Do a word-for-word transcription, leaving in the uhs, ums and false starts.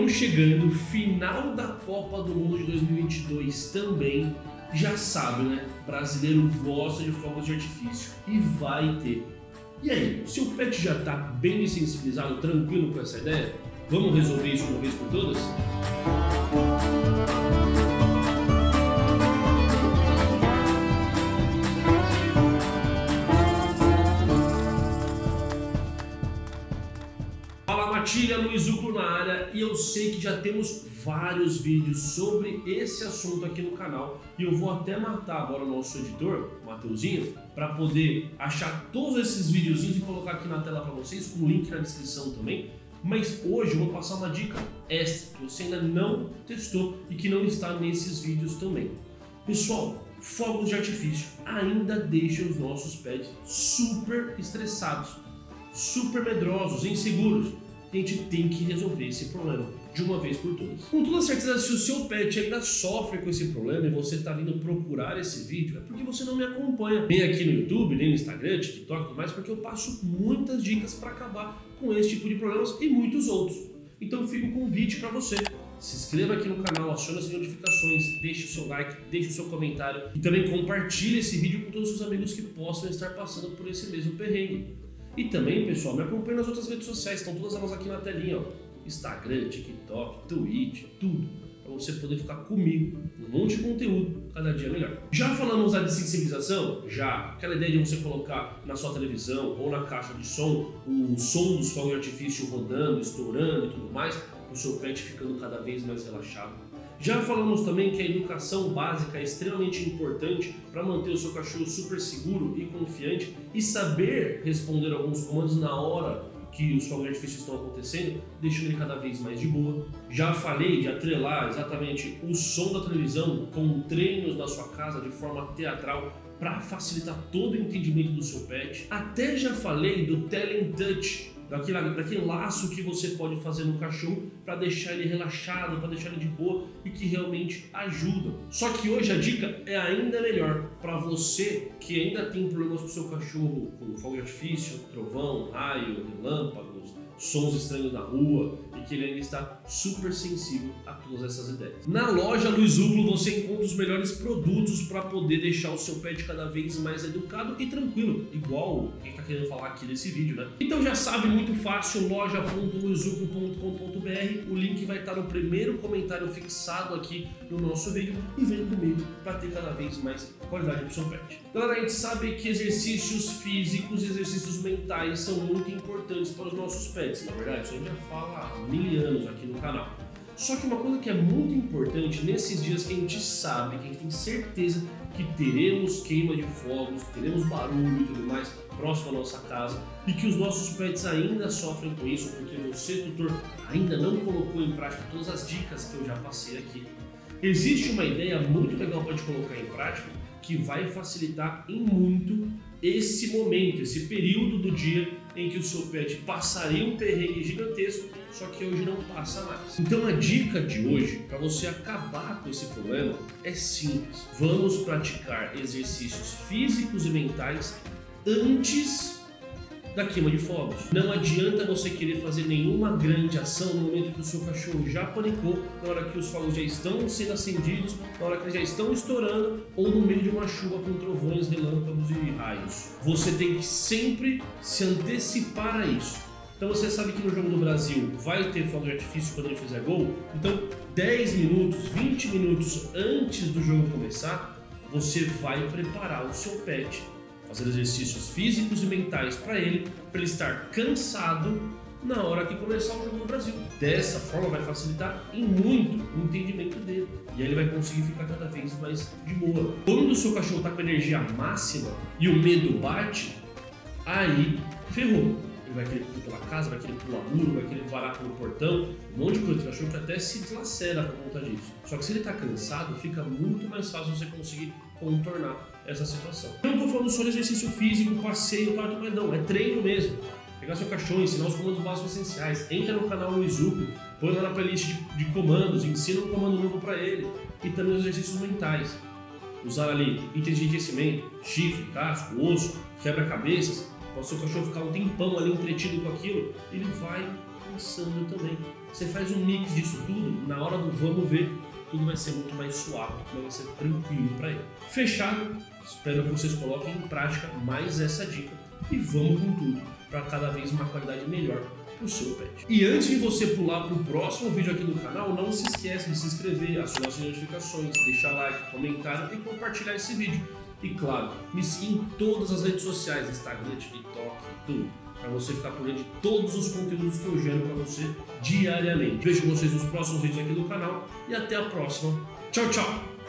Estamos chegando, final da Copa do Mundo de dois mil e vinte e dois também. Já sabe, né? Brasileiro gosta de fogos de artifício e vai ter. E aí, seu pet já tá bem sensibilizado, tranquilo com essa ideia? Vamos resolver isso de uma vez por todas? Fala Matilha, Luiz Uclo na área, e eu sei que já temos vários vídeos sobre esse assunto aqui no canal e eu vou até matar agora o nosso editor, o Mateuzinho, para poder achar todos esses videozinhos e colocar aqui na tela para vocês, com o link na descrição também. Mas hoje eu vou passar uma dica extra que você ainda não testou e que não está nesses vídeos também. Pessoal, fogos de artifício ainda deixam os nossos pets super estressados, super medrosos, inseguros. A gente tem que resolver esse problema de uma vez por todas. Com toda certeza, se o seu pet ainda sofre com esse problema e você está vindo procurar esse vídeo, é porque você não me acompanha nem aqui no YouTube, nem no Instagram, TikTok e tudo mais, porque eu passo muitas dicas para acabar com esse tipo de problemas e muitos outros. Então fica o convite para você. Se inscreva aqui no canal, acione as notificações, deixe o seu like, deixe o seu comentário e também compartilhe esse vídeo com todos os seus amigos que possam estar passando por esse mesmo perrengue. E também, pessoal, me acompanhe nas outras redes sociais, estão todas elas aqui na telinha, ó. Instagram, TikTok, Twitch, tudo, para você poder ficar comigo, um monte de conteúdo, cada dia melhor. Já falamos da sensibilização? Já. Aquela ideia de você colocar na sua televisão ou na caixa de som o som dos fogos de artifício rodando, estourando e tudo mais, o seu pet ficando cada vez mais relaxado. Já falamos também que a educação básica é extremamente importante para manter o seu cachorro super seguro e confiante e saber responder alguns comandos na hora que os fogos de artifício estão acontecendo, deixando ele cada vez mais de boa. Já falei de atrelar exatamente o som da televisão com treinos na sua casa de forma teatral para facilitar todo o entendimento do seu pet. Até já falei do Teletouch, Daquele, daquele laço que você pode fazer no cachorro para deixar ele relaxado, para deixar ele de boa e que realmente ajuda. Só que hoje a dica é ainda melhor para você que ainda tem problemas com o seu cachorro, com fogo de artifício, trovão, raio, relâmpagos, sons estranhos na rua e que ele ainda está super sensível a todas essas ideias. Na loja Luiz Uclo você encontra os melhores produtos para poder deixar o seu pet cada vez mais educado e tranquilo, igual quem está querendo falar aqui nesse vídeo, né? Então já sabe, muito fácil, loja ponto luiz uclo ponto com ponto br, o link vai estar no primeiro comentário fixado aqui no nosso vídeo e vem comigo para ter cada vez mais qualidade para o seu pet. Galera, a gente sabe que exercícios físicos e exercícios mentais são muito importantes para os nossos pets, na verdade, isso a gente já fala há mil anos aqui no canal. Só que uma coisa que é muito importante nesses dias que a gente sabe, que a gente tem certeza que teremos queima de fogos, teremos barulho e tudo mais próximo à nossa casa e que os nossos pets ainda sofrem com isso porque você, tutor, ainda não colocou em prática todas as dicas que eu já passei aqui. Existe uma ideia muito legal para te colocar em prática que vai facilitar em muito esse momento, esse período do dia em que o seu pet passaria um perrengue gigantesco, só que hoje não passa mais. Então a dica de hoje, para você acabar com esse problema, é simples. Vamos praticar exercícios físicos e mentais antes da queima de fogos. Não adianta você querer fazer nenhuma grande ação no momento que o seu cachorro já panicou, na hora que os fogos já estão sendo acendidos, na hora que eles já estão estourando ou no meio de uma chuva com trovões, relâmpagos e raios. Você tem que sempre se antecipar a isso. Então você sabe que no Jogo do Brasil vai ter fogo de artifício quando ele fizer gol, então dez minutos, vinte minutos antes do jogo começar, você vai preparar o seu pet, fazer exercícios físicos e mentais para ele, para ele estar cansado na hora que começar o Jogo do Brasil. Dessa forma vai facilitar em muito o entendimento dele e aí ele vai conseguir ficar cada vez mais de boa. Quando o seu cachorro está com energia máxima e o medo bate, aí ferrou. Ele vai querer pular pela casa, vai querer pular muro, vai querer varar pelo portão, um monte de coisa. O cachorro que até se deslacera por conta disso. Só que se ele está cansado, fica muito mais fácil você conseguir contornar essa situação. Eu não estou falando só de exercício físico, passeio, parto, mas não, é treino mesmo. Pegar seu cachorro, ensinar os comandos básicos essenciais. Entra no canal Luiz Uclo, põe lá na playlist de, de comandos, ensina um comando novo para ele. E também os exercícios mentais. Usar ali itens de enriquecimento, chifre, casco, osso, quebra-cabeças. Para o seu cachorro ficar um tempão ali entretido com aquilo, ele vai cansando também. você faz um mix disso tudo, na hora do vamos ver, tudo vai ser muito mais suave, tudo vai ser tranquilo para ele. Fechado? Espero que vocês coloquem em prática mais essa dica e vamos com tudo para cada vez uma qualidade melhor para o seu pet. E antes de você pular para o próximo vídeo aqui do canal, não se esqueça de se inscrever, ativar as notificações, deixar like, comentário e compartilhar esse vídeo. E claro, me siga em todas as redes sociais, Instagram, TikTok, tudo, para você ficar por dentro de todos os conteúdos que eu gero para você diariamente. Vejo vocês nos próximos vídeos aqui do canal e até a próxima. Tchau, tchau!